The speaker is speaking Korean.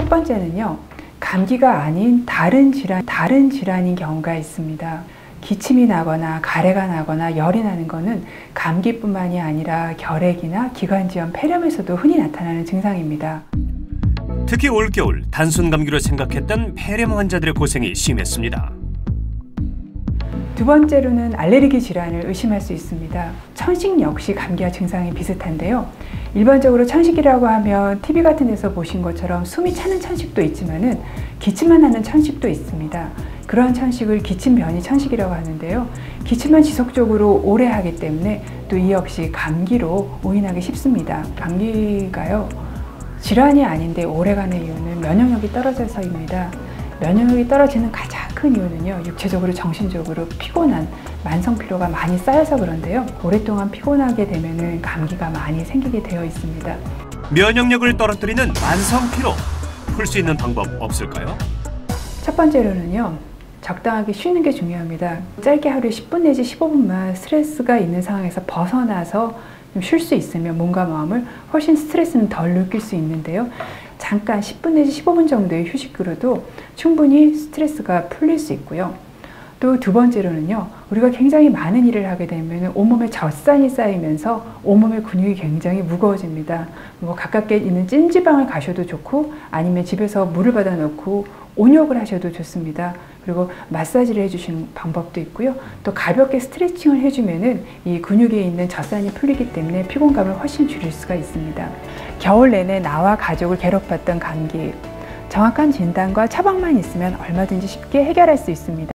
첫 번째는요, 감기가 아닌 다른 질환인 경우가 있습니다. 기침이 나거나 가래가 나거나 열이 나는 것은 감기뿐만이 아니라 결핵이나 기관지염, 폐렴에서도 흔히 나타나는 증상입니다. 특히 올겨울 단순 감기로 생각했던 폐렴 환자들의 고생이 심했습니다. 두 번째로는 알레르기 질환을 의심할 수 있습니다. 천식 역시 감기와 증상이 비슷한데요. 일반적으로 천식이라고 하면 TV 같은 데서 보신 것처럼 숨이 차는 천식도 있지만은 기침만 하는 천식도 있습니다. 그러한 천식을 기침변이 천식이라고 하는데요. 기침만 지속적으로 오래 하기 때문에 또 이 역시 감기로 오인하기 쉽습니다. 감기가요, 질환이 아닌데 오래가는 이유는 면역력이 떨어져서입니다. 면역력이 떨어지는 가장 큰 이유는요, 육체적으로 정신적으로 피곤한 만성 피로가 많이 쌓여서 그런데요, 오랫동안 피곤하게 되면은 감기가 많이 생기게 되어 있습니다. 면역력을 떨어뜨리는 만성 피로, 풀 수 있는 방법 없을까요? 첫 번째로는요, 적당하게 쉬는 게 중요합니다. 짧게 하루에 10분 내지 15분만 스트레스가 있는 상황에서 벗어나서 좀 쉴 수 있으면 몸과 마음을 훨씬 스트레스는 덜 느낄 수 있는데요. 잠깐 10분 내지 15분 정도의 휴식으로도 충분히 스트레스가 풀릴 수 있고요. 또 두 번째로는요, 우리가 굉장히 많은 일을 하게 되면 온몸에 젖산이 쌓이면서 온몸의 근육이 굉장히 무거워집니다. 가깝게 있는 찜질방을 가셔도 좋고, 아니면 집에서 물을 받아 놓고 온욕을 하셔도 좋습니다. 그리고 마사지를 해주시는 방법도 있고요. 또 가볍게 스트레칭을 해주면은 이 근육에 있는 젖산이 풀리기 때문에 피곤감을 훨씬 줄일 수가 있습니다. 겨울 내내 나와 가족을 괴롭혔던 감기, 정확한 진단과 처방만 있으면 얼마든지 쉽게 해결할 수 있습니다.